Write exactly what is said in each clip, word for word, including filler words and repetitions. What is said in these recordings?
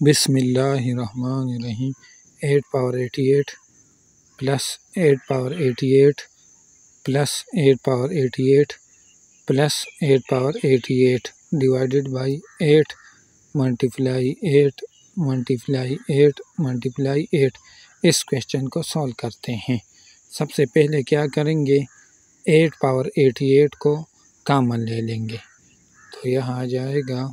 बिस्मिल्लाहिर्रहमानिर्रहीम। Eight power eighty eight plus eight power eighty eight plus eight power eighty eight plus eight power eighty eight divided by eight multiply eight multiply eight multiply eight. इस question को solve करते हैं। सबसे पहले क्या करेंगे, eight power eighty eight को common ले लेंगे तो यहाँ आ जाएगा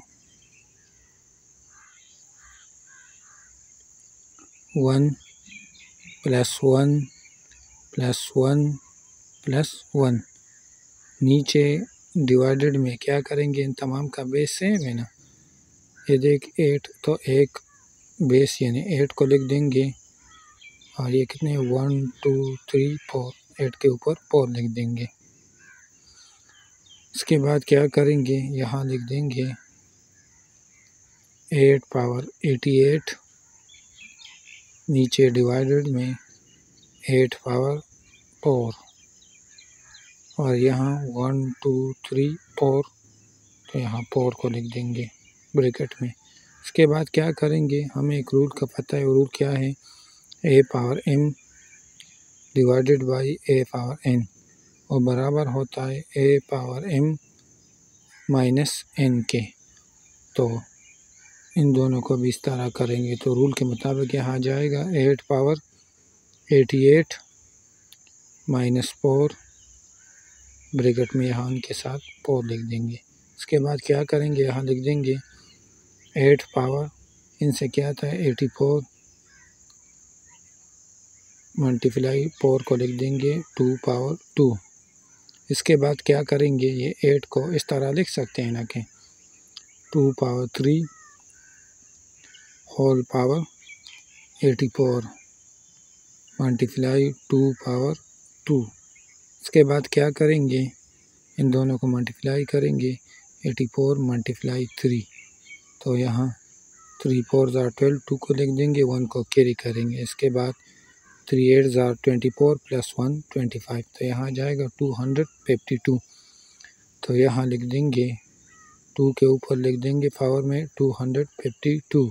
one plus one plus one plus one. नीचे डिवाइडेड में क्या करेंगे, इन तमाम का बेस सेम है ना, ये देख एट तो एक बेस यानी एट को लिख देंगे और ये कितने one two three four, eight के ऊपर फोर लिख देंगे। इसके बाद क्या करेंगे, यहाँ लिख देंगे एट पावर एटी एट, नीचे डिवाइडेड में एट पावर फोर और यहाँ वन टू थ्री फोर, तो यहाँ फोर को लिख देंगे ब्रैकेट में। इसके बाद क्या करेंगे, हमें एक रूल का पता है, वो रूल क्या है, A power M divided by A power N और बराबर होता है A power M minus N के। तो इन दोनों को भी इस तरह करेंगे तो रूल के मुताबिक यहाँ आ जाएगा eight power eighty eight minus four, bracket में यहाँ उनके साथ फोर लिख देंगे। इसके बाद क्या करेंगे, यहाँ लिख देंगे एट पावर, इनसे क्या था एटी फोर मल्टीप्लाई फोर को लिख देंगे टू पावर टू। इसके बाद क्या करेंगे, ये एट को इस तरह लिख सकते हैं ना कि two power three whole power eighty four multiply two power two. इसके बाद क्या करेंगे, इन दोनों को मल्टीप्लाई करेंगे एटी फोर मल्टीप्लाई थ्री, तो यहाँ थ्री फोर ज़ार ट्वेल्व, टू को लिख देंगे, वन को कैरी करेंगे। इसके बाद थ्री एट ज़ार twenty four plus one twenty five, तो यहाँ आ जाएगा टू हंड्रेड फिफ्टी टू। तो यहाँ लिख देंगे टू के ऊपर लिख देंगे पावर में two hundred fifty two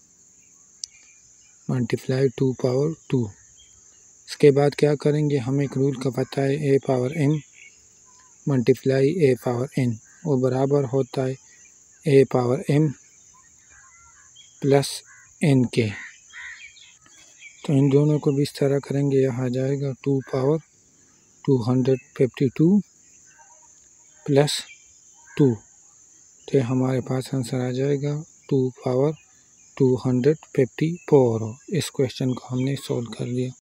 multiply two power two. इसके बाद क्या करेंगे, हमें एक रूल का पता है A power M multiply A power N और बराबर होता है A power M plus N के। तो इन दोनों को भी इस तरह करेंगे, यहाँ आ जाएगा two power two hundred fifty two plus two, तो हमारे पास आंसर आ जाएगा two power two hundred fifty four. इस क्वेश्चन को हमने सॉल्व कर लिया।